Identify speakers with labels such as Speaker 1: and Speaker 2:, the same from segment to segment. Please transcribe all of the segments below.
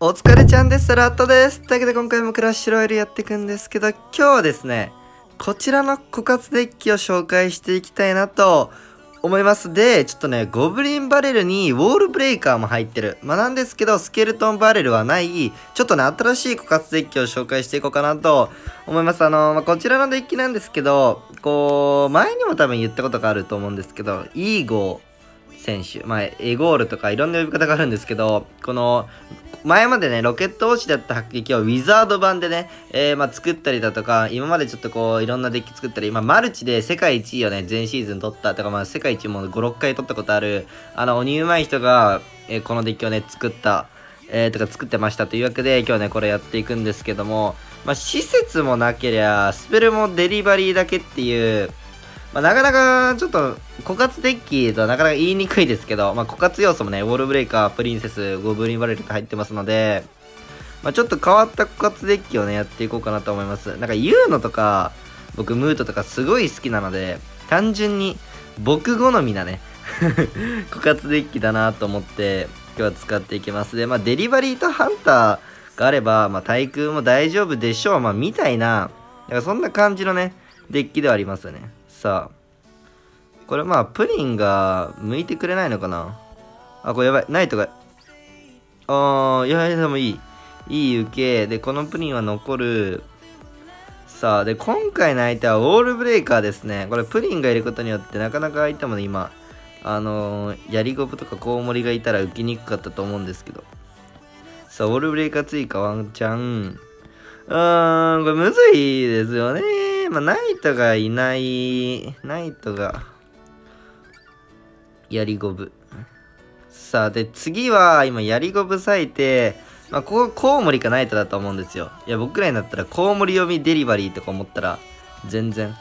Speaker 1: お疲れちゃんです。ラットです。というわけで今回もクラッシュロイヤルやっていくんですけど、今日はですね、こちらの枯渇デッキを紹介していきたいなと思います。で、ちょっとね、ゴブリンバレルにウォールブレイカーも入ってる。なんですけど、スケルトンバレルはない、ちょっとね、新しい枯渇デッキを紹介していこうかなと思います。こちらのデッキなんですけど、前にも多分言ったことがあると思うんですけど、イーゴー選手、エゴールとかいろんな呼び方があるんですけど、前までね、ロケット落ちだった迫撃をウィザード版でね、作ったりだとか、今までちょっといろんなデッキ作ったり、マルチで世界一位をね、前シーズン取ったとか、世界一も5、6回取ったことある、鬼うまい人が、このデッキをね、作ってましたというわけで、今日ね、これやっていくんですけども、施設もなけりゃ、スペルもデリバリーだけっていう、なかなかちょっと枯渇デッキとはなかなか言いにくいですけど、枯渇要素もね、ウォールブレイカー、プリンセス、ゴブリンバレルって入ってますので、ちょっと変わった枯渇デッキをね、やっていこうかなと思います。なんかユーノとか、僕ムートとかすごい好きなので、単純に僕好みなね、枯渇デッキだなと思って、今日は使っていきます。で、デリバリーとハンターがあれば、対空も大丈夫でしょう。みたいな、そんな感じのね、デッキではありますよね。さあ。これプリンが向いてくれないのかなあ、これやばい。ナイトが。いや、でもいい。いい受け。で、このプリンは残る。さあ、で、今回の相手はウォールブレイカーですね。これプリンがいることによってなかなか相手もね、今、やりゴブとかコウモリがいたら受けにくかったと思うんですけど。さあ、ウォールブレイカー追加ワンチャン。これむずいですよね。ナイトがいない。ナイトが、やりゴブ。さあ、で、次は、今、やりゴブ割いて、ここ、コウモリかナイトだと思うんですよ。いや、僕らになったら、コウモリ読みデリバリーとか思ったら、全然。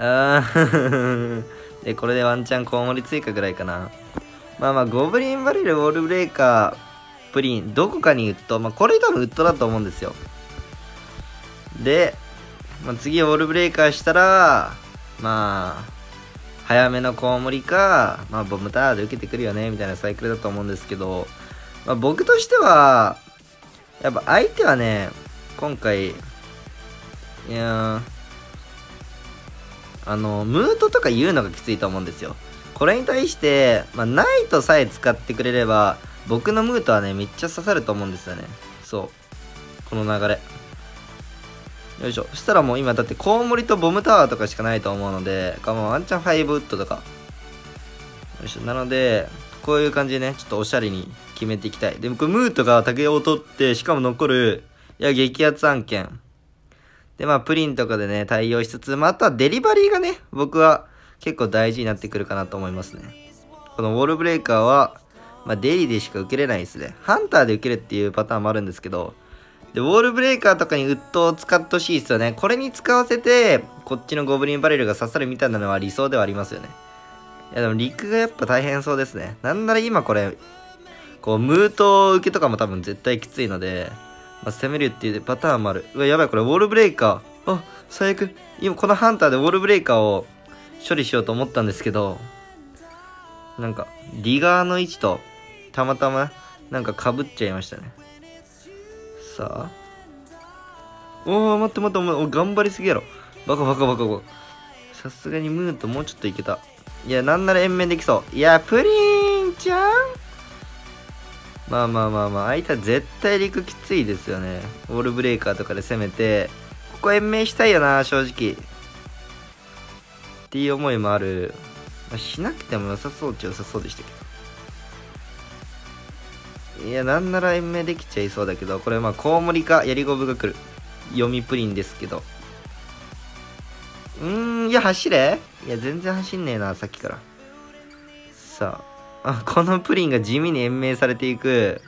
Speaker 1: で、これでワンチャンコウモリ追加ぐらいかな。ゴブリンバレル、ウォールブレイカー、プリン、どこかにウッド。これ多分ウッドだと思うんですよ。で、次ウォールブレイカーしたら、早めのコウモリか、ボムタワーで受けてくるよね、みたいなサイクルだと思うんですけど、僕としては、やっぱ相手はね、今回、ムートとか言うのがきついと思うんですよ。これに対して、ナイトさえ使ってくれれば、僕のムートはね、めっちゃ刺さると思うんですよね。そう。この流れ。よいしょ。そしたらもう今だってコウモリとボムタワーとかしかないと思うので、ワンチャン5ウッドとか。よいしょ。なので、こういう感じでね、ちょっとおしゃれに決めていきたい。で、僕ムートが竹を取って、しかも残る、激アツ案件。で、プリンとかでね、対応しつつ、あとはデリバリーがね、僕は結構大事になってくるかなと思いますね。このウォールブレイカーは、デリでしか受けれないですね。ハンターで受けるっていうパターンもあるんですけど、で、ウォールブレイカーとかにウッドを使ってほしいですよね。これに使わせて、こっちのゴブリンバレルが刺さるみたいなのは理想ではありますよね。いや、でも陸がやっぱ大変そうですね。なんなら今これ、ムート受けとかも多分絶対きついので、攻めるっていうパターンもある。うわ、やばい、これウォールブレイカー。あ、最悪。今このハンターでウォールブレイカーを処理しようと思ったんですけど、なんか、ディガーの位置と、たまたま、なんか被っちゃいましたね。さあ。待って、お前、頑張りすぎやろ。バカ。さすがにムートもうちょっといけた。いや、なんなら延命できそう。いや、プリンちゃん相手は絶対陸きついですよね。ウォールブレイカーとかで攻めて、ここ延命したいよな、正直。っていう思いもある。しなくても良さそうっちゃ良さそうでしたけど。いや、なんなら延命できちゃいそうだけど、これコウモリかやりゴブが来る。読みプリンですけど。いや、走れ？いや、全然走んねえな、さっきから。さあ。このプリンが地味に延命されていく。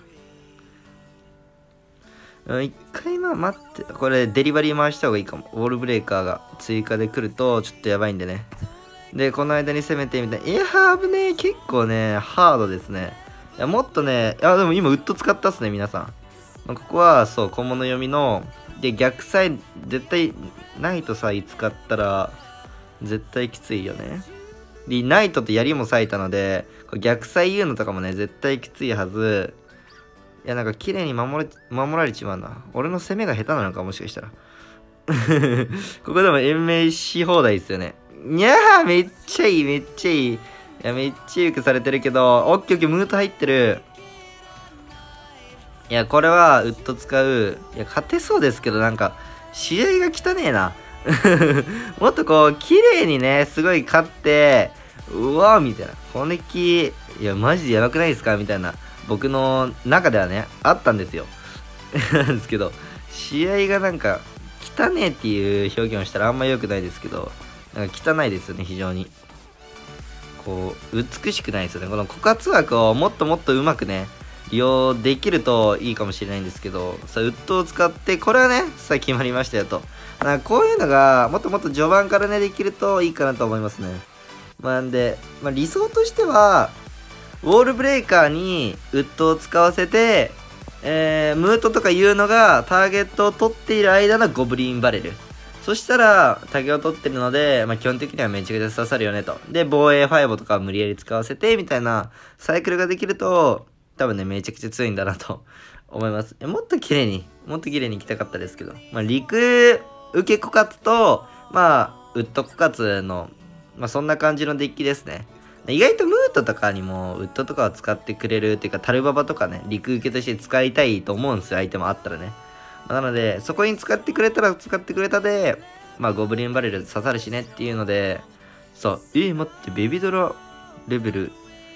Speaker 1: 一回待って。これデリバリー回した方がいいかも。ウォールブレイカーが追加で来るとちょっとやばいんでね。で、この間に攻めてみたいな。いやー、危ねえ。結構ね、ハードですね。いや、もっとね、でも今ウッド使ったっすね、皆さん。ここは、そう、小物読みの、で、逆サイ、絶対、ナイトさえ使ったら、絶対きついよね。で、ナイトと槍も割いたので、逆サイ言うのとかもね、絶対きついはず。 いや、なんか綺麗に守られちまうな。俺の攻めが下手なのか、もしかしたら。ここでも延命し放題ですよね。にゃー、めっちゃいい、めっちゃいい。いや、めっちゃよくされてるけど、オッケーオッケー、ムート入ってる。いや、これは、ウッド使う。いや、勝てそうですけど、なんか、試合が汚ねえな。もっとこう、綺麗にね、すごい勝って、うわーみたいな。このデッキ、いや、マジでやばくないですかみたいな。僕の中ではね、あったんですよ。なんですけど、試合がなんか、汚ねえっていう表現をしたらあんま良くないですけど、なんか汚いですよね、非常に。こう、美しくないですよね。この枯渇枠をもっともっとうまくね、利用できるといいかもしれないんですけど、さあ、ウッドを使って、これはね、さあ決まりましたよと。こういうのが、もっともっと序盤からね、できるといいかなと思いますね。なんで、理想としては、ウォールブレイカーにウッドを使わせて、ムートとかいうのがターゲットを取っている間のゴブリンバレル。そしたら、タゲを取ってるので、基本的にはめちゃくちゃ刺さるよねと。で、防衛ファイボとか無理やり使わせて、みたいなサイクルができると、多分ね、めちゃくちゃ強いんだなと思います。もっと綺麗に行きたかったですけど。陸受け枯渇と、ウッド枯渇の、そんな感じのデッキですね。意外とムートとかにもウッドとかを使ってくれるっていうか、タルババとかね、陸受けとして使いたいと思うんですよ、相手もあったらね。なので、そこに使ってくれたら使ってくれたで、ゴブリンバレル刺さるしねっていうので、そう、待って、ベビドラレベル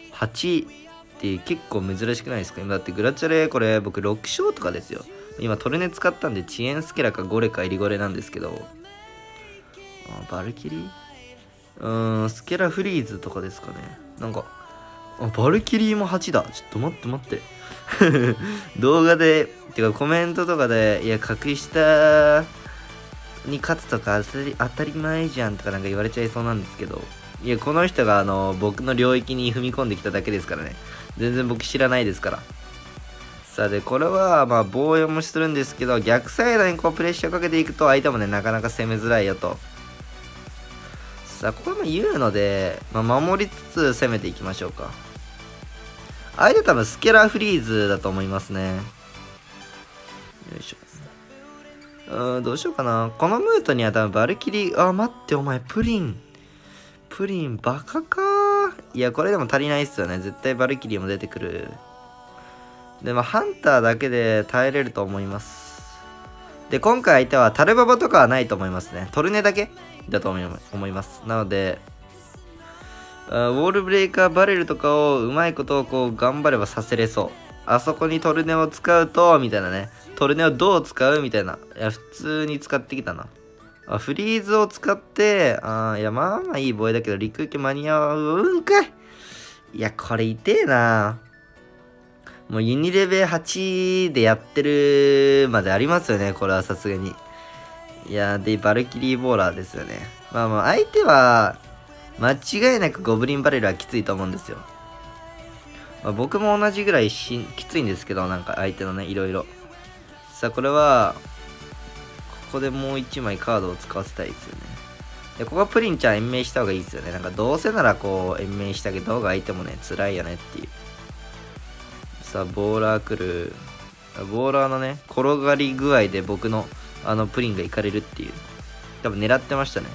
Speaker 1: 8って結構珍しくないですか？今だってグラチャレ、これ僕6勝とかですよ。今トルネ使ったんで、遅延スケラかゴレかエリゴレなんですけど、バルキリースケラフリーズとかですかね。なんか、バルキリーも8だ。ちょっと待って。動画で、てかコメントとかで、いや、格下に勝つとか当たり前じゃんとかなんか言われちゃいそうなんですけど、いや、この人が僕の領域に踏み込んできただけですからね。全然僕知らないですから。さあ、で、これは、防衛もするんですけど、逆サイドにこうプレッシャーかけていくと相手もね、なかなか攻めづらいよと。さあ、これも言うので、守りつつ攻めていきましょうか。相手多分スケラーフリーズだと思いますね。よいしょ。どうしようかな。このムートには多分バルキリー、待って、お前、プリン、バカかー。いや、これでも足りないっすよね。絶対バルキリーも出てくる。で、ハンターだけで耐えれると思います。で、今回相手はタルババとかはないと思いますね。トルネだけだと思います。なので、ウォールブレイカーバレルとかをうまいことをこう頑張ればさせれそう。あそこにトルネを使うと、みたいなね。トルネをどう使うみたいな。いや、普通に使ってきたな。フリーズを使って、いや、いい防衛だけど、陸受け間に合うんかい。いや、これ痛えな。もうユニレベ8でやってるまでありますよね、これはさすがに。いや、で、バルキリーボーラーですよね。相手は、間違いなくゴブリンバレルはきついと思うんですよ。僕も同じぐらいきついんですけど、なんか相手のね、いろいろ。さあ、これは、ここでもう1枚カードを使わせたいですよね。で、ここはプリンちゃん延命した方がいいですよね。なんかどうせならこう、延命してあげた方が相手もね、辛いよねっていう。さあ、ボーラー来る。ボーラーのね、転がり具合で僕のプリンがいかれるっていう。多分狙ってましたね。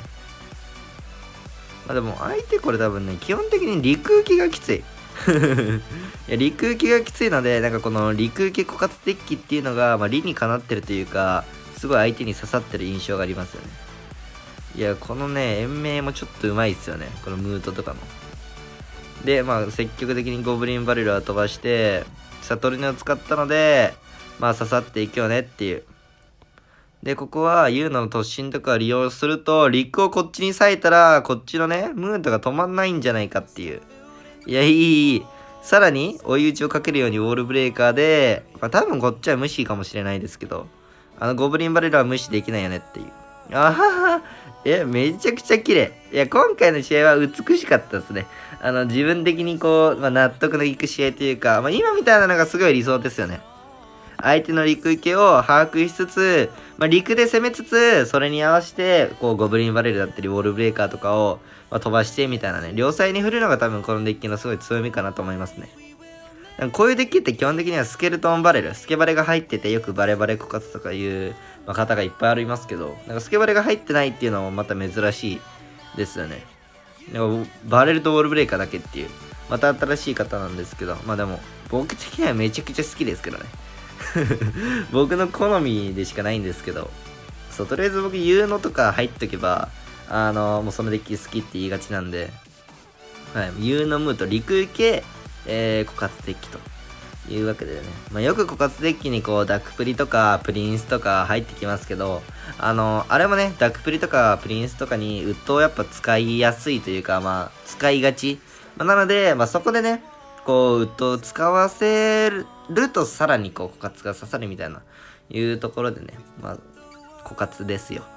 Speaker 1: でも相手これ多分ね、基本的に陸受けがきつい。いや、陸受けがきついので、なんかこの陸受け枯渇デッキっていうのが、理にかなってるというか、すごい相手に刺さってる印象がありますよね。いや、このね、延命もちょっとうまいっすよね。このムートとかの。で、積極的にゴブリンバレルは飛ばして、サトルネを使ったので、刺さっていくよねっていう。で、ここは、ユーナの突進とかを利用すると、陸をこっちに割いたら、こっちのね、ムートが止まんないんじゃないかっていう。いや、いい。さらに、追い打ちをかけるようにウォールブレーカーで、多分こっちは無視かもしれないですけど、ゴブリンバレルは無視できないよねっていう。あはは。めちゃくちゃ綺麗。いや、今回の試合は美しかったですね。自分的にこう、納得のいく試合というか、今みたいなのがすごい理想ですよね。相手の陸受けを把握しつつ、陸で攻めつつ、それに合わせて、こう、ゴブリンバレルだったり、ウォールブレーカーとかを、飛ばしてみたいなね、両サイに振るのが多分このデッキのすごい強みかなと思いますね。 なんかこういうデッキって基本的にはスケルトンバレル、スケバレが入っててよくバレバレ枯渇とかいう、まあ、方がいっぱいありますけど、なんかスケバレが入ってないっていうのもまた珍しいですよね。でもバレルとウォールブレイカーだけっていう、また新しい方なんですけど、まあでも、僕的にはめちゃくちゃ好きですけどね。僕の好みでしかないんですけど、そう、とりあえず僕、ユーノとか入っとけば、もうそのデッキ好きって言いがちなんで、はい、ユーノムーと陸受け、枯渇デッキというわけでね。まあ、よく枯渇デッキにこう、ダックプリとかプリンスとか入ってきますけど、あれもね、ダックプリとかプリンスとかにウッドをやっぱ使いやすいというか、まあ、使いがち。まあ、なので、まあ、そこでね、こう、ウッドを使わせるとさらにこう、枯渇が刺さるみたいな、いうところでね、まあ、枯渇ですよ。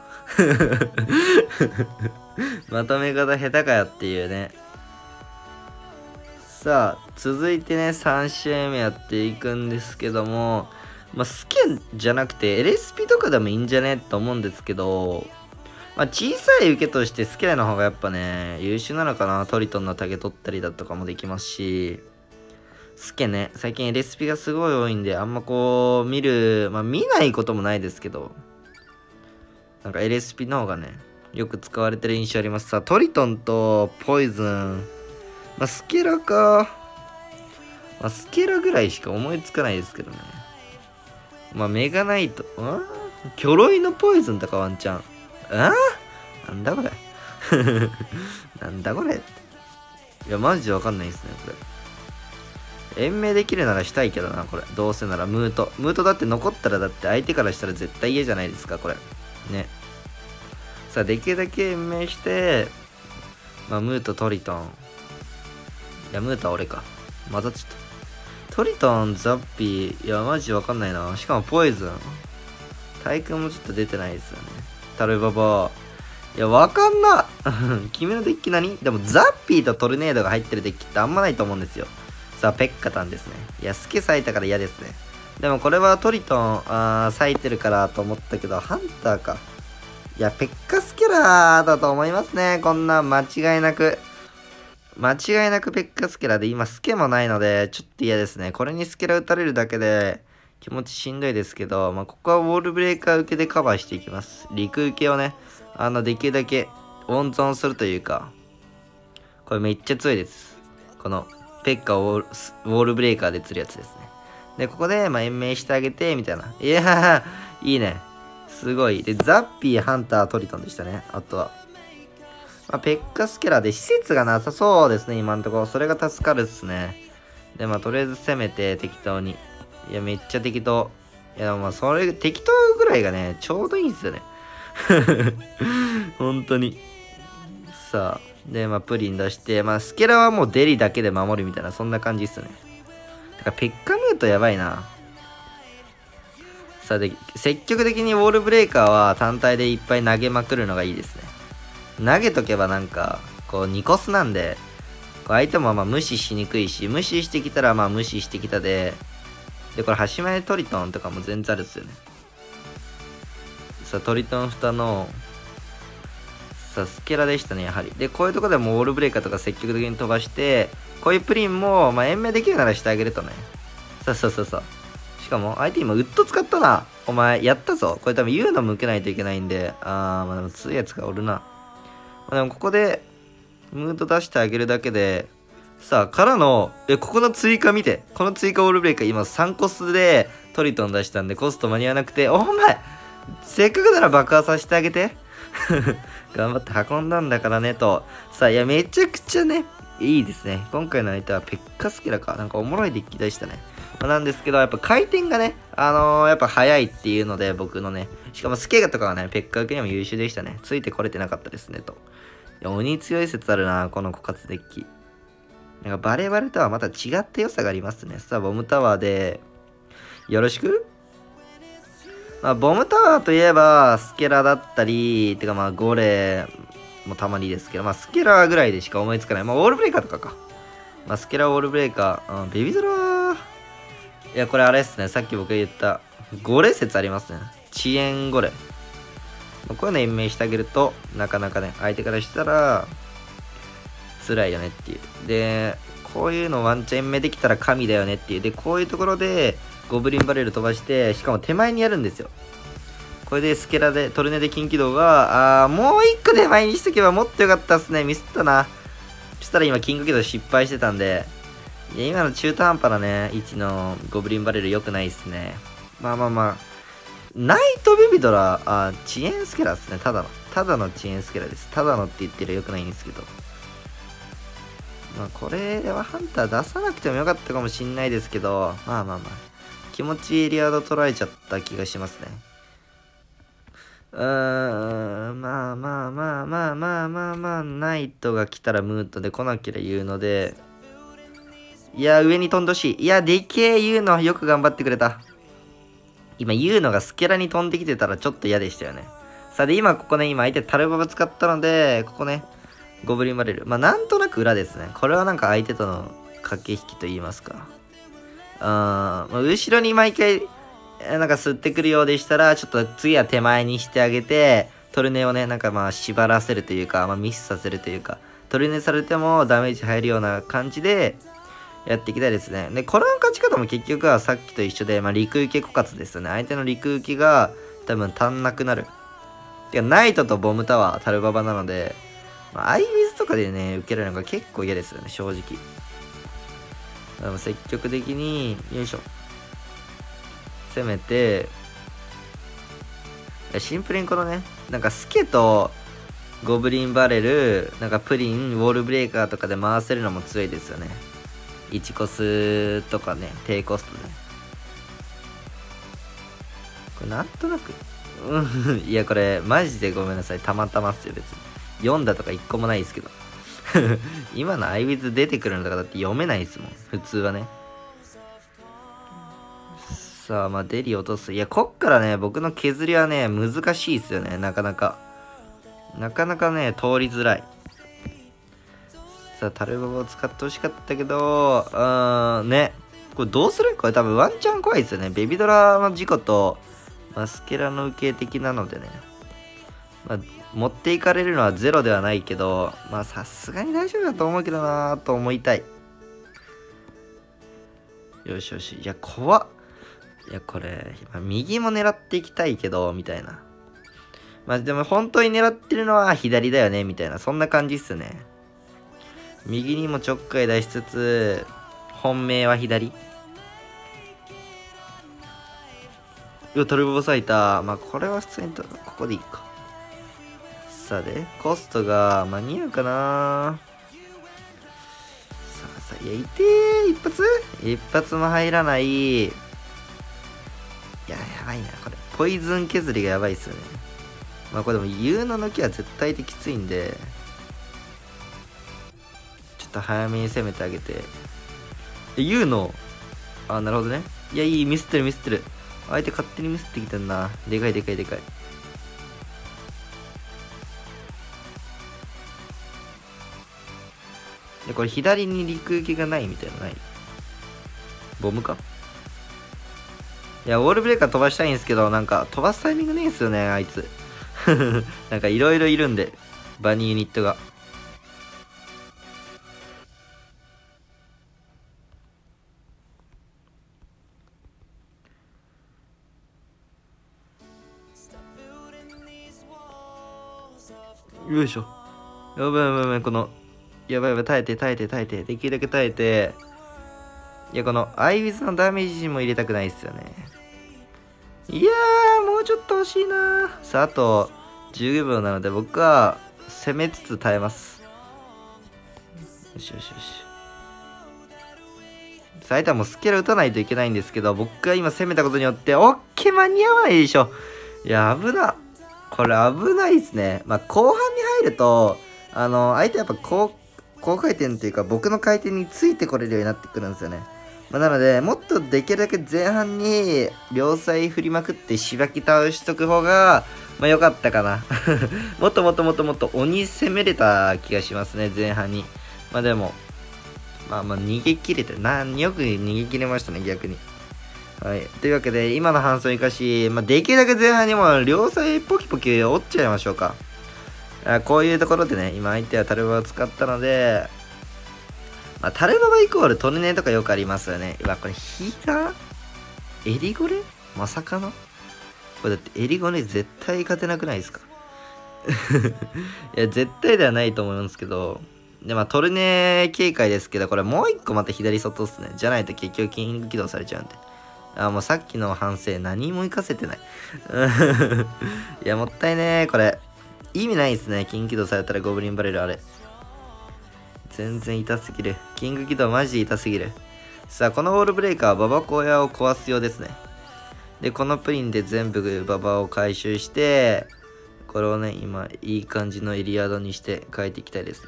Speaker 1: まとめ方下手かよっていうね。さあ、続いてね、3試合目やっていくんですけども、まあ、スケじゃなくて LSP とかでもいいんじゃねと思うんですけど、まあ、小さい受けとしてスケの方がやっぱね、優秀なのかな。トリトンのタゲ取ったりだとかもできますし、スケね、最近 LSP がすごい多いんで、あんまこう、まあ見ないこともないですけど、なんか LSP の方がね、よく使われてる印象あります。さあ、トリトンとポイズン、まあ、スケラか。まあ、スケラぐらいしか思いつかないですけどね。まあ、メガナイト。キョロイのポイズンとかワンチャン。なんだこれ。なんだこれ。いや、マジでわかんないですね、これ。延命できるならしたいけどな、これ。どうせなら、ムート。ムートだって残ったらだって相手からしたら絶対嫌じゃないですか、これ。ね。さあ、できるだけ延命して、まあ、ムート、トリトン。いや、ムートは俺か。混ざっちゃった。トリトン、ザッピー。いや、マジわかんないな。しかもポイズン。対空もちょっと出てないですよね。タルババー。いや、わかんな。君のデッキ何？でも、ザッピーとトルネードが入ってるデッキってあんまないと思うんですよ。さあ、ペッカタンですね。いや、スケ咲いたから嫌ですね。でも、これはトリトン、咲いてるからと思ったけど、ハンターか。いや、ペッカスケラーだと思いますね。こんなん間違いなく。間違いなくペッカスケラで今スケもないのでちょっと嫌ですね。これにスケラ打たれるだけで気持ちしんどいですけど、まあ、ここはウォールブレーカー受けでカバーしていきます。陸受けをね、できるだけ温存するというか、これめっちゃ強いです。このペッカをウォールブレーカーで釣るやつですね。で、ここで、まあ、延命してあげて、みたいな。いやー、いいね。すごい。で、ザッピー、ハンター、トリトンでしたね。あとは。まあ、ペッカスケラで施設がなさそうですね、今んところ。それが助かるっすね。で、まあ、とりあえず攻めて適当に。いや、めっちゃ適当。いや、まあ、それ、適当ぐらいがね、ちょうどいいんすよね。本当に。さあ。で、まあ、プリン出して、まあ、スケラはもうデリだけで守るみたいな、そんな感じっすね。だから、ペッカムートやばいな。さあ、で、積極的にウォールブレーカーは単体でいっぱい投げまくるのがいいですね。投げとけばなんか、こう、2コスなんで、こう相手もまあ無視しにくいし、無視してきたらまあ無視してきたで、で、これ、端前トリトンとかも全然あるっすよね。さあ、トリトン蓋の、さあ、スケラでしたね、やはり。で、こういうとこでもウォールブレーカーとか積極的に飛ばして、こういうプリンも、まあ、延命できるならしてあげるとね。さあ、そうそうそう。しかも、相手今、ウッド使ったな。お前、やったぞ。これ多分、言うの向けないといけないんで、まあでも、強いやつがおるな。でもここでムード出してあげるだけで、さあ、からの、ここの追加見て。この追加オールブレイカー今3コスでトリトン出したんでコスト間に合わなくて、お前せっかくなら爆破させてあげて。頑張って運んだんだからねと。さあ、いや、めちゃくちゃね、いいですね。今回の相手はペッカスケラか。なんかおもろいデッキでしたね。なんですけど、やっぱ回転がね、やっぱ早いっていうので、僕のね。しかもスケガとかはね、ペッカ受けにも優秀でしたね。ついてこれてなかったですね、と。いや、鬼強い説あるな、この枯渇デッキ。なんかバレバレとはまた違った良さがありますね。さあ、ボムタワーで、よろしく。まあ、ボムタワーといえば、スケラだったり、てかまあ、ゴレもたまにですけど、まあ、スケラぐらいでしか思いつかない。まあ、ウォールブレイカーとかか。まあ、スケラウォールブレイカー、ベビドラー。いや、これあれですね。さっき僕が言った、ゴレ説ありますね。遅延ゴレ。こういうの延命してあげると、なかなかね、相手からしたら、辛いよねっていう。で、 こういうのワンチャン目できたら神だよねっていう。で、こういうところでゴブリンバレル飛ばして、しかも手前にやるんですよ。これでスケラで、トルネで近畿道が、もう一個手前にしとけばもっとよかったっすね。ミスったな。そしたら今、キング軌道失敗してたんで、いや、今の中途半端なね、位置のゴブリンバレル良くないっすね。まあまあまあ。ナイトベビドラ、遅延スケラっすね。ただの遅延スケラです。ただのって言ってるよくないんですけど。まあ、これはハンター出さなくてもよかったかもしんないですけど、まあまあまあ。気持ちいいエリアード捉えちゃった気がしますね。まあまあまあまあまあまあ、ナイトが来たらムートで来なければ言うので、いや、上に飛んでほしい。いや、でけえ言うの、よく頑張ってくれた。今、言うのがスケラに飛んできてたらちょっと嫌でしたよね。さあ、で、今、ここね、今、相手タルババ使ったので、ここね、ゴブリンバレル。まあ、なんとなく裏ですね。これはなんか相手との駆け引きと言いますか。まあ、後ろに毎回、なんか吸ってくるようでしたら、ちょっと次は手前にしてあげて、トルネをね、なんかまあ縛らせるというか、まあミスさせるというか、トルネされてもダメージ入るような感じで、やっていきたいですね。で、この勝ち方も結局はさっきと一緒で、まあ陸受け枯渇ですよね。相手の陸受けが多分足んなくなる。てか、ナイトとボムタワー、タルババなので、まあ、アイウィズとかでね、受けるのが結構嫌ですよね、正直。でも積極的に、よいしょ。攻めて、シンプルにこのね、なんかスケとゴブリンバレル、なんかプリン、ウォールブレーカーとかで回せるのも強いですよね。1コスとかね、低コストで、ね。これなんとなく、いやこれマジでごめんなさい。たまたまっすよ、別に。読んだとか1個もないですけど。今のアイウィズ出てくるのとかだって読めないですもん。普通はね。さあ、まあデリ落とす。いや、こっからね、僕の削りはね、難しいっすよね。なかなか。なかなかね、通りづらい。さあ、タルババを使ってほしかったけど、ね。これどうする？これ多分ワンチャン怖いですよね。ベビドラの事故と、マスケラの受け的なのでね。まあ、持っていかれるのはゼロではないけど、まあさすがに大丈夫だと思うけどなーと思いたい。よしよし。いや、怖っ。いや、これ、右も狙っていきたいけど、みたいな。まあでも本当に狙ってるのは左だよね、みたいな。そんな感じっすね。右にもちょっかい出しつつ、本命は左。トルボサイター。まあこれは普通にここでいいか。さあで、コストが間に合うかな。さあさあ、いや、いてー、一発も入らない。いや、やばいな、これ。ポイズン削りがやばいっすよね。まあこれでも、U の抜きは絶対的きついんで、ちょっと早めに攻めてあげて。U の、なるほどね。いや、いい、ミスってる。相手勝手にミスってきてんな。でかい。で、これ左に陸行きがないみたいなのない？ボムか？いや、ウォールブレーカー飛ばしたいんですけど、なんか飛ばすタイミングねえんすよね、あいつ。なんかいろいろいるんで、バニーユニットが。よいしょ。やばい、この、やばい、耐えて。できるだけ耐えて。いや、この、アイウィズのダメージも入れたくないっすよね。いやー、もうちょっと欲しいな。さあ、あと、15秒なので、僕は、攻めつつ耐えます。よし。相手はもうスケラ打たないといけないんですけど、僕が今攻めたことによって、オッケー間に合わないでしょ。いや、危な。これ危ないですね。まあ、後半に入ると、相手やっぱ高回転というか、僕の回転についてこれるようになってくるんですよね。まあ、なので、もっとできるだけ前半に、両サイ振りまくってしばき倒しとく方が、まあ、良かったかな。もっと鬼攻めれた気がしますね、前半に。まあでも、まあ逃げ切れて、よく逃げ切れましたね、逆に。はい。というわけで、今の反則を生かし、まあ、できるだけ前半にも両サイポキポキ折っちゃいましょうか。こういうところでね、今相手はタルバを使ったので、 まあ、タルババイコールトルネとかよくありますよね。うわ、これヒーラーエリゴレまさかのこれだってエリゴレ絶対勝てなくないですかいや、絶対ではないと思うんですけど、で、まあ、トルネ警戒ですけど、これもう一個また左外っすね。じゃないと結局キング起動されちゃうんで。もうさっきの反省何も活かせてない。いや、もったいねー、これ。意味ないっすね。キング起動されたらゴブリンバレルあれ。全然痛すぎる。キング起動マジで痛すぎる。さあ、このウォールブレイカーはババコヤを壊すようですね。で、このプリンで全部ババを回収して、これをね、今、いい感じのエリアードにして変えていきたいですね。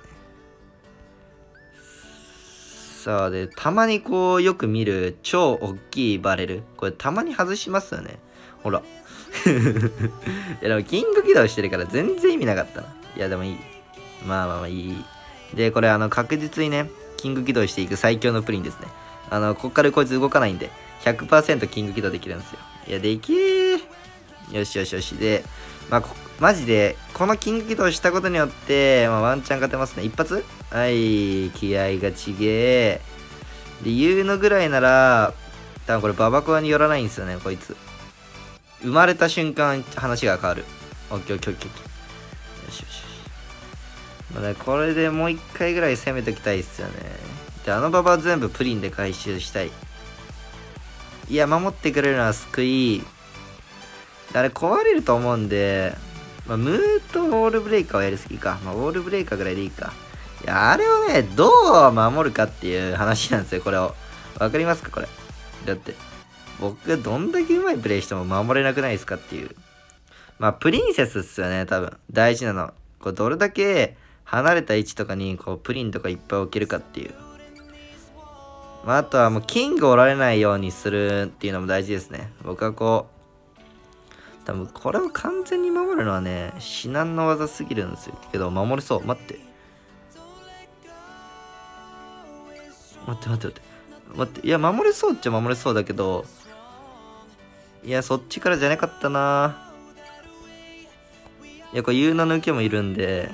Speaker 1: さあ、で、たまにこう、よく見る超大きいバレル。これたまに外しますよね。ほら。いや、でも、キング起動してるから全然意味なかったな。いや、でもいい。まあまあまあいい。で、これ確実にね、キング起動していく最強のプリンですね。こっからこいつ動かないんで、100% キング起動できるんですよ。いや、できー。よしよしよし。で、まあ、マジで、このキング起動したことによって、まあ、ワンチャン勝てますね。一発はい、気合がちげー。で、言うのぐらいなら、多分これババコアによらないんですよね、こいつ。生まれた瞬間、話が変わる。オッケーオッケーオッケー。よしよしよし。まあね、これでもう一回ぐらい攻めときたいっすよね。で、ババ全部プリンで回収したい。いや、守ってくれるのは救い。あれ壊れると思うんで、まあ、ムーとウォールブレイカーはやりすぎか。まあ、ウォールブレイカーぐらいでいいか。いや、あれをね、どう守るかっていう話なんですよ、これを。わかりますか、これ。だって、僕がどんだけうまいプレイしても守れなくないですかっていう。まあ、プリンセスっすよね、多分。大事なの。これどれだけ離れた位置とかに、こう、プリンとかいっぱい置けるかっていう。まあ、あとはもう、キングおられないようにするっていうのも大事ですね。僕はこう、多分これを完全に守るのはね、至難の技すぎるんですよ。けど、守れそう。待って。待って待って待って。待って。いや、守れそうっちゃ守れそうだけど、いや、そっちからじゃなかったな。いや、これ、ユーナの受けもいるんで。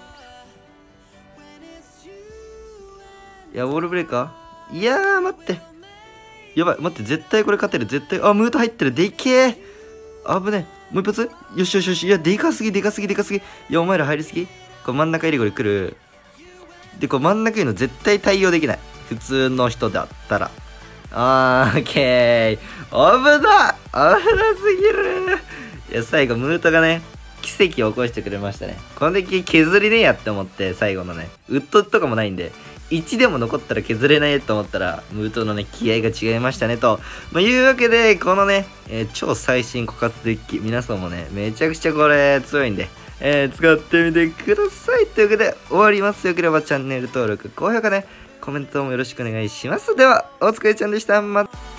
Speaker 1: いや、ウォールブレイカーいやー、待って。やばい、待って、絶対これ勝てる。絶対。あ、ムート入ってる。でけえ。危ねえ。もう一発よしよしよし。いや、でかすぎ、でかすぎ、でかすぎ。いや、お前ら入りすぎこれ真ん中入りゴリ来る。で、これ真ん中いるの絶対対応できない。普通の人だったら。オッケー。危なすぎる。いや、最後、ムートがね、奇跡を起こしてくれましたね。このデッキ削りねえやって思って、最後のね、ウッドとかもないんで、1でも残ったら削れないと思ったら、ムートのね、気合が違いましたね、と。まあ、いうわけで、このね、超最新枯渇デッキ、皆さんもね、めちゃくちゃこれ強いんで、使ってみてください。というわけで、終わります。よければチャンネル登録、高評価ね、コメントもよろしくお願いします。では、お疲れちゃんでした。また。